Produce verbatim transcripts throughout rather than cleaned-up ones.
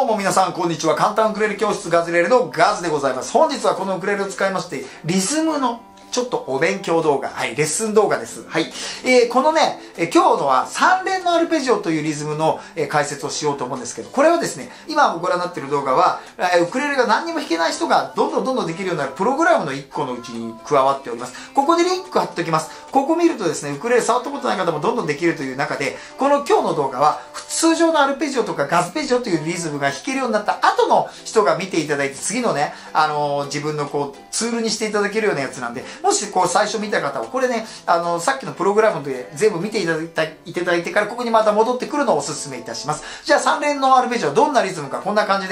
も皆さん、こんにちは。簡単ウクレレ教室ガズレレのガズでございます。本日はこのウクレレを使いまして、リズムのちょっとお勉強動画、はい、レッスン動画です。はい。えー、このね、えー、今日のはさん連のアルペジオというリズムの、えー、解説をしようと思うんですけど、これはですね、今ご覧になっている動画は、えー、ウクレレが何にも弾けない人がどんどんどんどんできるようになるプログラムのいっこのうちに加わっております。ここでリンク貼っておきます。ここ見るとですね、ウクレレ触ったことない方もどんどんできるという中で、この今日の動画は、通常のアルペジオとかガズペジオというリズムが弾けるようになった後の人が見ていただいて、次のね、あのー、自分のこう、ツールにしていただけるようなやつなんで、もしこう最初見た方は、これね、あのー、さっきのプログラムで全部見ていただいたいただいてから、ここにまた戻ってくるのをお勧めいたします。じゃあさん連のアルペジオ、どんなリズムか、こんな感じです。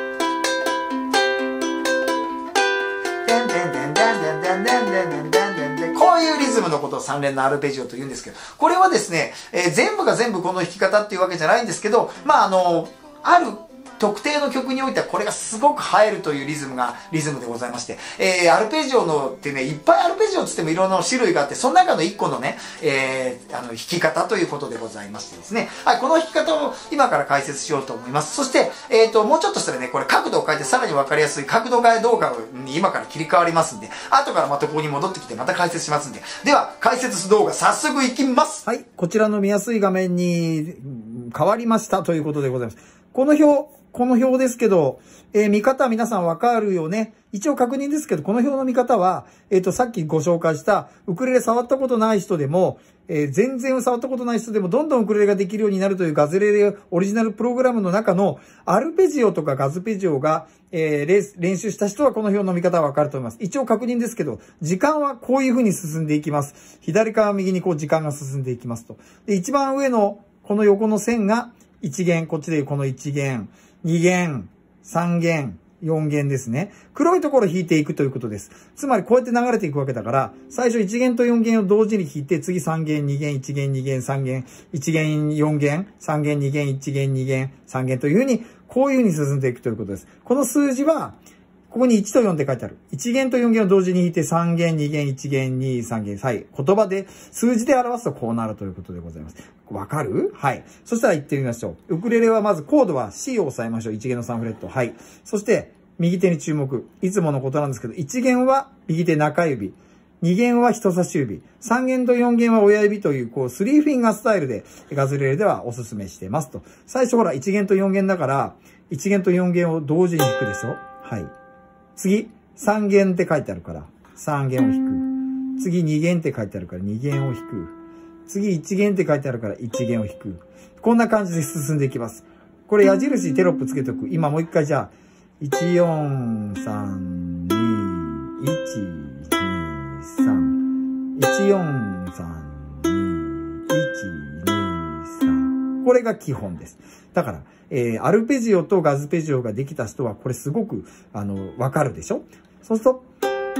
こういうリズムのことをさん連のアルペジオと言うんですけど、これはですね、えー、全部が全部この弾き方っていうわけじゃないんですけど、まああの、ある特定の曲においてはこれがすごく映えるというリズムが、リズムでございまして、えー、アルペジオのってね、いっぱいアルペジオつってもいろんな種類があって、その中のいっこのね、えー、あの、弾き方ということでございましてですね。はい、この弾き方を今から解説しようと思います。そして、えっと、もうちょっとしたらね、これ角度を変えてさらにわかりやすい角度変え動画に今から切り替わりますんで、後からまたここに戻ってきてまた解説しますんで。では、解説動画早速いきます。はい、こちらの見やすい画面に変わりましたということでございます。この表、この表ですけど、えー、見方は皆さんわかるよね。一応確認ですけど、この表の見方は、えっと、さっきご紹介した、ウクレレ触ったことない人でも、えー、全然触ったことない人でも、どんどんウクレレができるようになるというガズレレオリジナルプログラムの中の、アルペジオとかガズペジオが、えー、レース、練習した人はこの表の見方はわかると思います。一応確認ですけど、時間はこういう風に進んでいきます。左から右にこう時間が進んでいきますと。で、一番上の、この横の線が、いち弦、こっちでいうこのいち弦、に弦、さん弦、よん弦ですね。黒いところを弾いていくということです。つまりこうやって流れていくわけだから、最初いち弦とよん弦を同時に弾いて、次さん弦、に弦、いち弦、に弦、さん弦、いち弦、よん弦、さん弦、に弦、いち弦、に弦、さん弦というふうに、こういうふうに進んでいくということです。この数字は、ここにいちとよんって書いてある。いち弦とよん弦を同時に弾いてさん弦、に弦、いち弦、に、さん弦。はい。言葉で、数字で表すとこうなるということでございます。わかる？はい。そしたら言ってみましょう。ウクレレはまずコードは C を押さえましょう。いち弦のさんフレット。はい。そして、右手に注目。いつものことなんですけど、いち弦は右手中指。に弦は人差し指。さん弦とよん弦は親指という、こう、スリーフィンガースタイルで、ガズレレではおすすめしていますと。最初ほら、いち弦とよん弦だから、いち弦とよん弦を同時に弾くでしょ？はい。次、さん弦って書いてあるから、さん弦を弾く。次、に弦って書いてあるから、に弦を弾く。次、いち弦って書いてあるから、いち弦を弾く。こんな感じで進んでいきます。これ矢印テロップつけておく。今もう一回じゃあ、いち、よん、さん、に、いち、に、さん。いち、よん、さん、に、いち、に、さん。これが基本です。だから、えー、アルペジオとガズペジオができた人は、これすごく、あの、わかるでしょ？そうすると、こ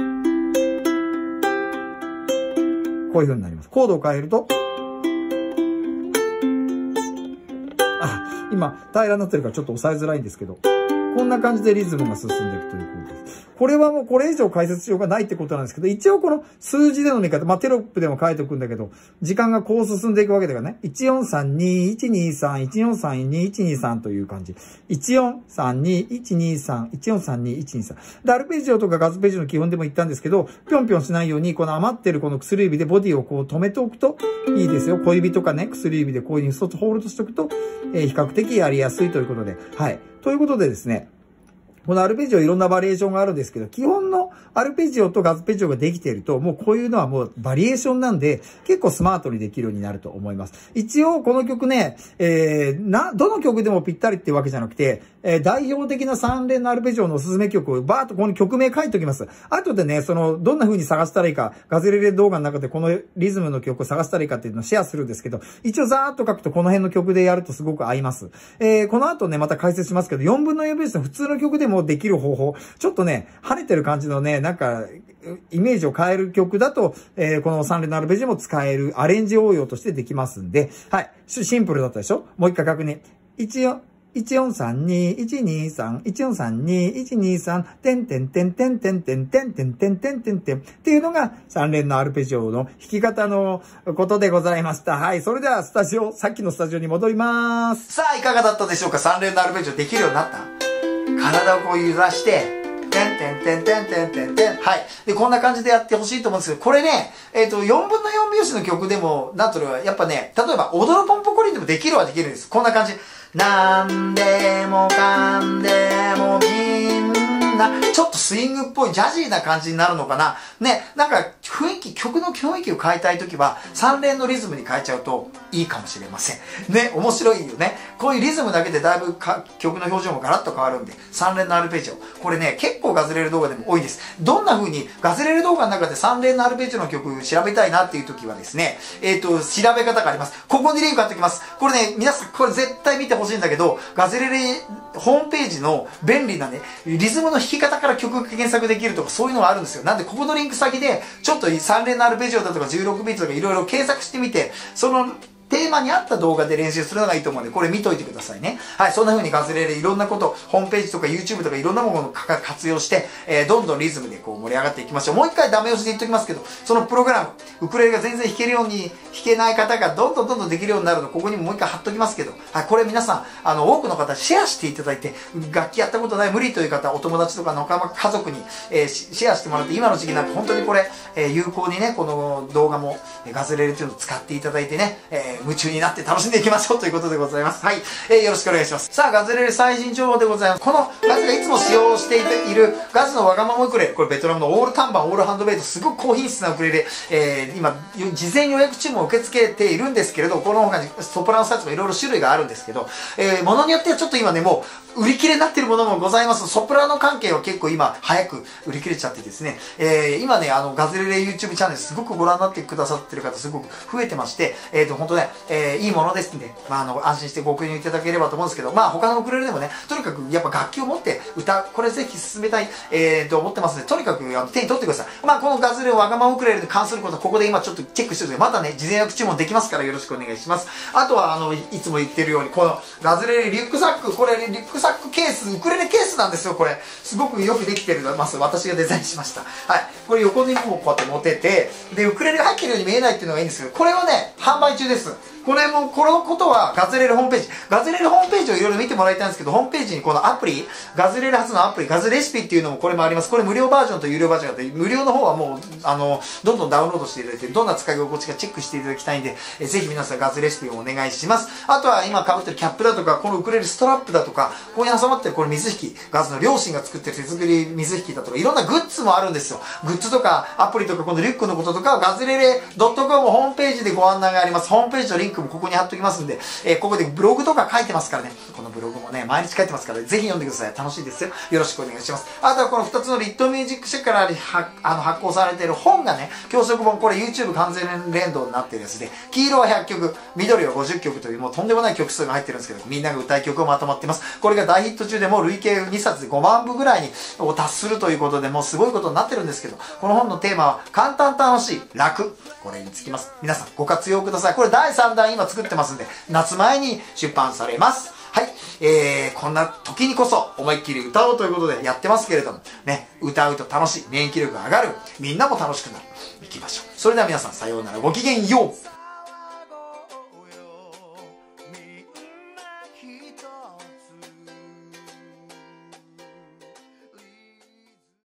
ういう風になります。コードを変えると、あ、今、平らになってるからちょっと押さえづらいんですけど、こんな感じでリズムが進んでいくということです。これはもうこれ以上解説しようがないってことなんですけど、一応この数字での見方、まあ、テロップでも書いておくんだけど、時間がこう進んでいくわけだからね。いちよんさんにいちにさん、いちよんさんにいちにさんという感じ。いちよんさんにいちにさん、いちよんさんにいちにさん。で、アルペジオとかガズペジオの基本でも言ったんですけど、ぴょんぴょんしないように、この余ってるこの薬指でボディをこう止めておくといいですよ。小指とかね、薬指でこういうふうに一つホールドしておくと、えー、比較的やりやすいということで。はい。ということでですね、このアルペジオいろんなバリエーションがあるんですけど、基本のアルペジオとガズペジオができていると、もうこういうのはもうバリエーションなんで、結構スマートにできるようになると思います。一応この曲ね、えー、な、どの曲でもぴったりってわけじゃなくて、えー、代表的なさん連のアルペジオのおすすめ曲をバーッとここに曲名書いておきます。後でね、その、どんな風に探したらいいか、ガズレレ動画の中でこのリズムの曲を探したらいいかっていうのをシェアするんですけど、一応ザーッと書くとこの辺の曲でやるとすごく合います。えー、この後ね、また解説しますけど、よんぶんのよんベースの普通の曲でもできる方法、ちょっとね、跳ねてる感じのね、なんか、イメージを変える曲だと、えー、このさん連のアルペジオも使えるアレンジ応用としてできますんで、はい。シンプルだったでしょ？もう一回確認。いちよん、 いちよんさんに、いちにさん、いちよんさんに、いちにさん、てんてんてんてんてんてんてんてんてんてんてんてんっていうのがさん連のアルペジオの弾き方のことでございました。はい。それではスタジオ、さっきのスタジオに戻ります。 さあ、いかがだったでしょうか？さん連のアルペジオできるようになった？体をこう揺らして、てんてんてんてんてんてんてん。はい。で、こんな感じでやってほしいと思うんですけど、これね、えっと、よんぶんのよん拍子の曲でも、なんとやっぱね、例えば、踊るポンポコリンでもできるはできるんです。こんな感じ。なんでもかんでもみんな、ちょっとスイングっぽいジャジーな感じになるのかな。ね、なんか雰囲気、曲の雰囲気を変えたいときは、さん連のリズムに変えちゃうといいかもしれません。ね、面白いよね。こういうリズムだけでだいぶか曲の表情もガラッと変わるんで、さん連のアルペジオ。これね、結構ガズレレ動画でも多いです。どんな風にガズレレ動画の中でさん連のアルペジオの曲調べたいなっていうときはですね、えっと、調べ方があります。ここにリンク貼っておきます。これね、皆さんこれ絶対見てほしいんだけど、ガズレレホームページの便利なね、リズムの弾き方から曲が検索できるとかそういうのがあるんですよ。なんでここのリンク先で、ちょっとさん連のアルペジオだとかじゅうろくビートとかいろいろ検索してみて、そのテーマに合った動画で練習するのがいいと思うんで、これ見といてくださいね。はい、そんな風にガズレレいろんなこと、ホームページとか YouTube とかいろんなものを活用して、えー、どんどんリズムでこう盛り上がっていきましょう。もう一回ダメ押しで言っときますけど、そのプログラム、ウクレレが全然弾けるように、弾けない方がどんどんどんどんできるようになるの、ここにももう一回貼っときますけど、はい、これ皆さん、あの、多くの方シェアしていただいて、楽器やったことない無理という方、お友達とか仲間、家族に、えー、シェアしてもらって、今の時期なんか本当にこれ、えー、有効にね、この動画も、ガズレレっていうのを使っていただいてね、えー、夢中になって楽しんでいきましょうということでございます。はい。えー、よろしくお願いします。さあ、ガズレレ最新情報でございます。このガズがいつも使用しているガズのわがままウクレレ、これベトナムのオールタンバン、オールハンドメイド、すごく高品質なウクレレ、えー、今、事前予約注文を受け付けているんですけれど、この他にソプラノサイズもいろいろ種類があるんですけど、えー、ものによってはちょっと今ね、もう売り切れになっているものもございます。ソプラノ関係は結構今、早く売り切れちゃってですね、えー、今ね、あの、ガズレレ YouTube チャンネルすごくご覧になってくださってる方すごく増えてまして、えーと、本当ね、えー、いいものですんで、まあ、あの、安心してご購入いただければと思うんですけど、まあ、他のウクレレでもね、とにかくやっぱ楽器を持って歌、これぜひ進めたい、えー、と思ってますので、とにかくあの手に取ってください。まあ、このガズレレわがままウクレレに関することはここで今ちょっとチェックしてるんですけど、まだね、事前予約注文できますからよろしくお願いします。あとは、あの、いつも言ってるように、このガズレレリュックサック、これリュックサックケース、ウクレレケースなんですよ、これ。すごくよくできてるます。私がデザインしました。はい。これ横にもこうやって持てて、で、ウクレレが入ってるように見えないっていうのがいいんですけど、これはね、販売中です。これも、このことはガズレレホームページ。ガズレレホームページをいろいろ見てもらいたいんですけど、ホームページにこのアプリ、ガズレレ発のアプリ、ガズレシピっていうのもこれもあります。これ無料バージョンと有料バージョンがあって、無料の方はもう、あの、どんどんダウンロードしていただいて、どんな使い心地かチェックしていただきたいんで、えぜひ皆さんガズレシピをお願いします。あとは今被ってるキャップだとか、このウクレレストラップだとか、ここに挟まってるこれ水引き、ガズの両親が作ってる手作り水引きだとか、いろんなグッズもあるんですよ。グッズとか、アプリとか、このリュックのこととか、ガズレレ ドットコム ホームページでご案内があります。ホームページのリンクもここに貼っておきますんで、えー、ここでブログとか書いてますからね。このブログもね、毎日書いてますから、ぜひ読んでください。楽しいですよ。よろしくお願いします。あとはこのふたつのリットミュージック社からあの発行されている本がね、教則本、これ YouTube 完全連動になってるやつで、黄色はひゃっきょく、緑はごじゅっきょくというもうとんでもない曲数が入ってるんですけど、みんなが歌い曲をまとまってます。これが大ヒット中でもう累計にさつでごまんぶぐらいに達するということで、もうすごいことになってるんですけど、この本のテーマは簡単楽しい楽。これにつきます。皆さんご活用ください。これだいさんだん今作ってますんで、夏前に出版されます。はい。えー、こんな時にこそ思いっきり歌おうということでやってますけれども、ね、歌うと楽しい、免疫力が上がる、みんなも楽しくなる。いきましょう。それでは皆さんさようなら、ごきげんよう。